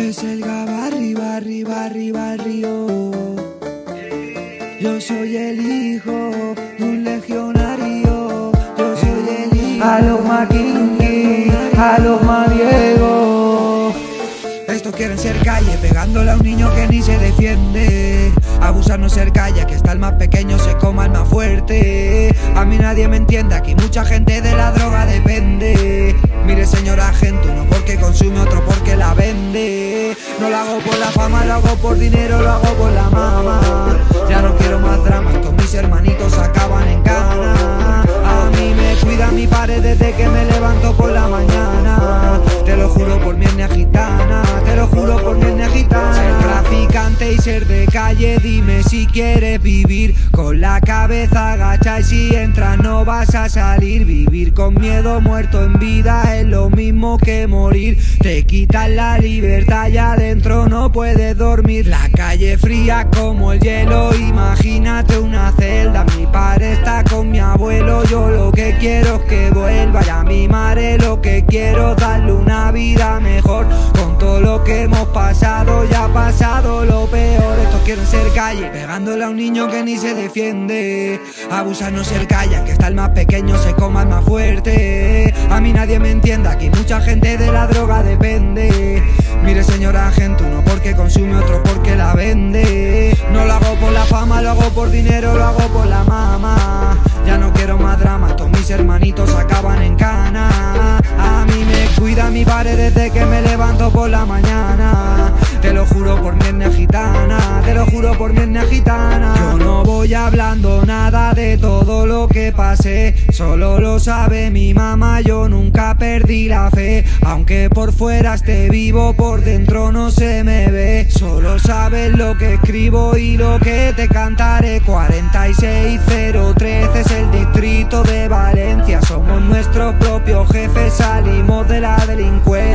Es el Gabarri, barri, barri, barrio. Yo soy el hijo de un legionario. Yo soy el hijo a los Maquinqui, a los Mariego. Estos quieren ser calle, pegándole a un niño que ni se defiende. Abusar no ser calla, que hasta el más pequeño se coma el más fuerte. A mí nadie me entiende, aquí mucha gente de la droga depende. Mire señor agente, uno porque consume, otro porque la vende. No lo hago por la fama, lo hago por dinero, lo hago por la mama. Ya no quiero más drama, estos mis hermanitos acaban en cana. A mí me cuida mi padre desde que me levanto por la mañana. Te lo juro por mi etnia gitana, te lo juro por mi etnia gitana. Ser traficante y ser de calle, dime si quieres vivir con la cabeza agacha y si entras no vas a salir. Vivir con miedo, muerto en vida, es lo mismo que morir. Te quitan la libertad y adentro no puedes dormir. La calle fría como el hielo, imagínate una celda. Mi padre está con mi abuelo, yo lo que quiero es que vuelva. Y a mi madre lo que quiero es darle una vida mejor. Con todo lo que hemos pasado, ya ha pasado lo peor. Estos quieren ser calle, pegándole a un niño que ni se defiende. Abusar no ser calla, que hasta el más pequeño se coma el más fuerte. A mí nadie me entiende, aquí mucha gente de la droga depende. Mire señor agente, uno porque consume, otro porque la vende. No lo hago por la fama, lo hago por dinero, lo hago por la mama. Ya no quiero más drama, todos mis hermanitos acaban en cana. A mí me cuida mi padre desde que me levanto por la mañana. Te lo juro por mi etnia gitana, te lo juro por mi etnia gitana. Yo no voy hablando nada de todo lo que pasé, solo lo sabe mi mamá, yo nunca perdí la fe. Aunque por fuera esté vivo, por dentro no se me ve. Solo sabes lo que escribo y lo que te cantaré. 46013 es el distrito de Valencia. Somos nuestros propios jefes, salimos de la delincuencia.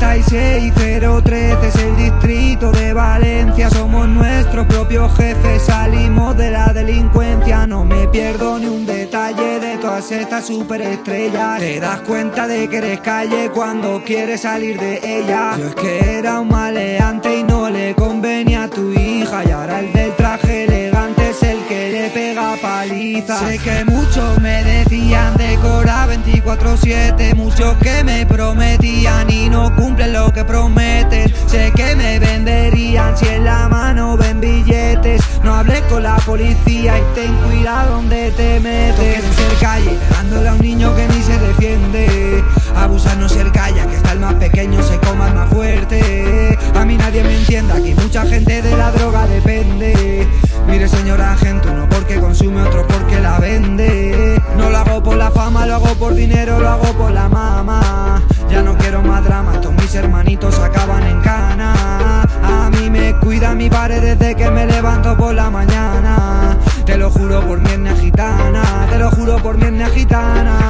46013 es el distrito de Valencia. Somos nuestros propios jefes, salimos de la delincuencia. No me pierdo ni un detalle de todas estas superestrellas. Te das cuenta de que eres calle cuando quieres salir de ella. Yo es que era un maleante y no le convenía a tu hija. Y ahora el del traje elegante es el que le pega paliza. Sé que muchos me decían decora 24/7, muchos que me prometían y no cumplen lo que prometen. Sé que me venderían si en la mano ven billetes. No hables con la policía y ten cuidado donde te metes. Quieren ser calle, pegándole a un niño que ni se defiende. Abusar no ser calla, que hasta el más pequeño se coma el más fuerte. A mí nadie me entiende, aquí mucha gente de la droga depende. Mire señor agente, uno porque consume, otro porque la vende. No lo hago por la fama, lo hago por dinero, lo hago por la mama. Ya no quiero más drama, estos mis hermanitos acaban en cana. A mí me cuida mi padre desde que me levanto por la mañana. Te lo juro por mi etnia gitana, te lo juro por mi etnia gitana.